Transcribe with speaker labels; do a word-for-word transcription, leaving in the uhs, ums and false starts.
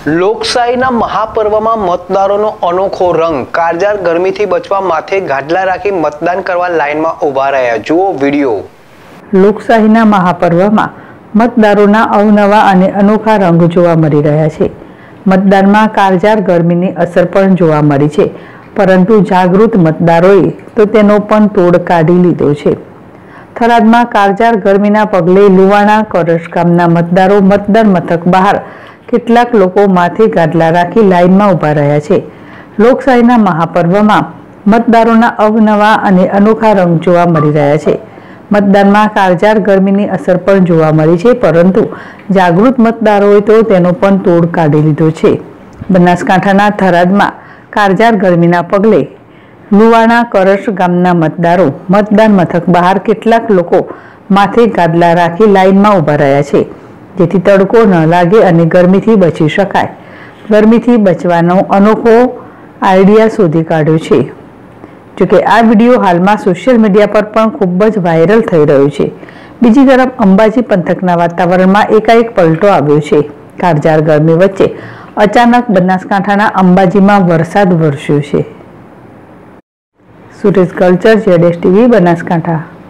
Speaker 1: લોકશાહીના મહાપર્વમાં મતદારોનો અનોખો રંગ. કાળઝાળ ગરમીથી બચવા માથે ગાદલા રાખી મતદાન કરવા લાઇનમાં ઊભા રહ્યા. જુઓ વિડીયો.
Speaker 2: લોકશાહીના મહાપર્વમાં મતદારોના અવનવા અને અનોખા રંગ જોવા મળી રહ્યા છે. મતદાનમાં કાળઝાળ ગરમીની અસર પણ જોવા મળી છે, પરંતુ જાગૃત મતદારોએ તો તેનો પણ તોડ કાઢી લીધો છે. થરાદમાં કાળઝાળ ગરમીના પગલે લુવાણા કરશ ગામના મતદારો મતદાન મથક બહાર કેટલાક લોકો માથે ગાદલા રાખી લાઇનમાં ઊભા રહ્યા છે. લોકશાહીના મહાપર્વમાં મતદારોના અવનવા અને અનોખા રંગ જોવા મળી રહ્યા છે. મતદાનમાં કાળઝાળ ગરમીની અસર પણ જોવા મળી છે, પરંતુ જાગૃત મતદારોએ તો તેનો પણ તોડ કાઢી લીધો છે. બનાસકાંઠાના થરાદમાં કાળઝાળ ગરમીના પગલે લુવાણા કરશ ગામના મતદારો મતદાન મથક બહાર કેટલાક લોકો માથે ગાદલા રાખી લાઇનમાં ઊભા રહ્યા છે, જેથી તડકો ન લાગે અને ગરમીથી બચી શકાય. ગરમીથી બચવાનો અનોખો આઈડિયા શોધી કાઢ્યો છે. જોકે આ વિડીયો હાલમાં સોશિયલ મીડિયા પર પણ ખૂબ જ વાયરલ થઈ રહ્યો છે. બીજી તરફ અંબાજી પંથકના વાતાવરણમાં એકાએક પલટો આવ્યો છે. કાળઝાળ ગરમી વચ્ચે અચાનક બનાસકાંઠાના અંબાજીમાં વરસાદ વરસ્યો છે. સુરેશ કલ્ચર, જેડેશ ટીવી, બનાસકાંઠા.